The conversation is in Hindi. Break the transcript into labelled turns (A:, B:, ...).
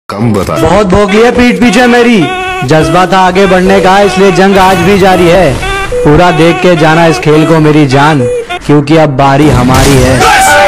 A: कम बता।
B: बहुत भोग लिया पीठ पीछे मेरी, जज्बा था आगे बढ़ने का इसलिए जंग आज भी जारी है। पूरा देख के जाना इस खेल को मेरी जान, क्योंकि अब बारी हमारी है।